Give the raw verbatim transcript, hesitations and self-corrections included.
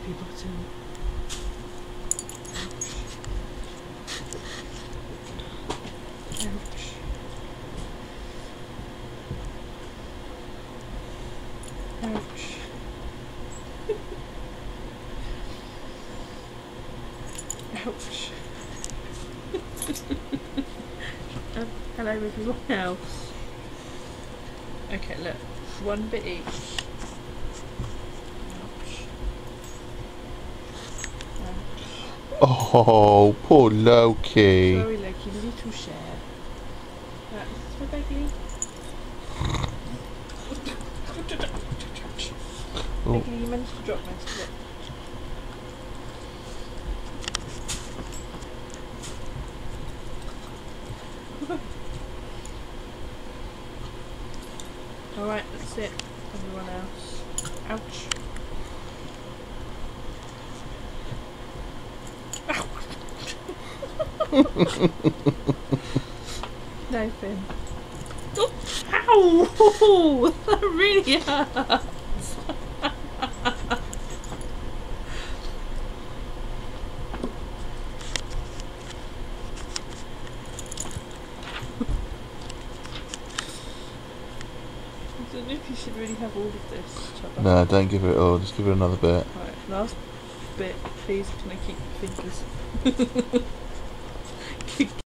creepy button. Ouch. Ouch. Ouch. um, hello everyone else. Okay, look. One bit each. Oh, poor Loki. Sorry, Loki, little share. Right, this is for Becky. Oh. Becky, you managed to drop most of it. Alright, that's it. Everyone else. Ouch. No, Finn. Oh, ow! That really hurts. I don't know if you should really have all of this. Chopper. No, don't give it all. Just give it another bit. Right, last bit. Please, can I keep your fingers?